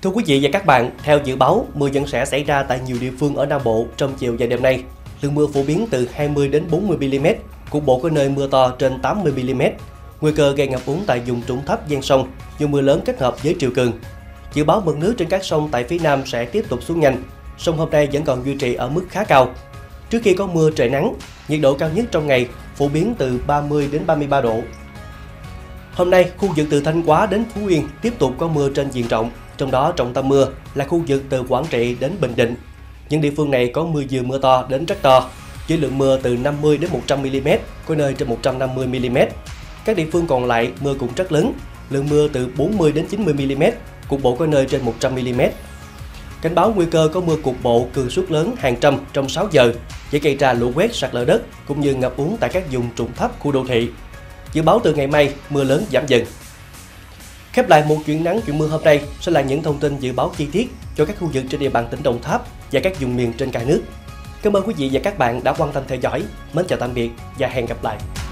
Thưa quý vị và các bạn, theo dự báo, mưa vẫn sẽ xảy ra tại nhiều địa phương ở Nam Bộ trong chiều và đêm nay. Lượng mưa phổ biến từ 20 đến 40 mm, cục bộ có nơi mưa to trên 80 mm. Nguy cơ gây ngập úng tại vùng trũng thấp ven sông do mưa lớn kết hợp với triều cường. Dự báo mực nước trên các sông tại phía Nam sẽ tiếp tục xuống nhanh. Sông hôm nay vẫn còn duy trì ở mức khá cao. Trước khi có mưa trời nắng, nhiệt độ cao nhất trong ngày phổ biến từ 30 đến 33 độ. Hôm nay, khu vực từ Thanh Hóa đến Phú Yên tiếp tục có mưa trên diện rộng, trong đó trọng tâm mưa là khu vực từ Quảng Trị đến Bình Định. Những địa phương này có mưa vừa mưa to đến rất to, với lượng mưa từ 50 đến 100 mm, có nơi trên 150 mm. Các địa phương còn lại mưa cũng rất lớn, lượng mưa từ 40 đến 90 mm, cục bộ có nơi trên 100 mm. Cảnh báo nguy cơ có mưa cục bộ cường suất lớn hàng trăm trong 6 giờ, dễ gây ra lũ quét, sạt lở đất cũng như ngập úng tại các vùng trũng thấp khu đô thị. Dự báo từ ngày mai mưa lớn giảm dần. Khép lại một chuyện nắng chuyện mưa hôm nay sẽ là những thông tin dự báo chi tiết cho các khu vực trên địa bàn tỉnh Đồng Tháp và các vùng miền trên cả nước. Cảm ơn quý vị và các bạn đã quan tâm theo dõi. Mến chào tạm biệt và hẹn gặp lại.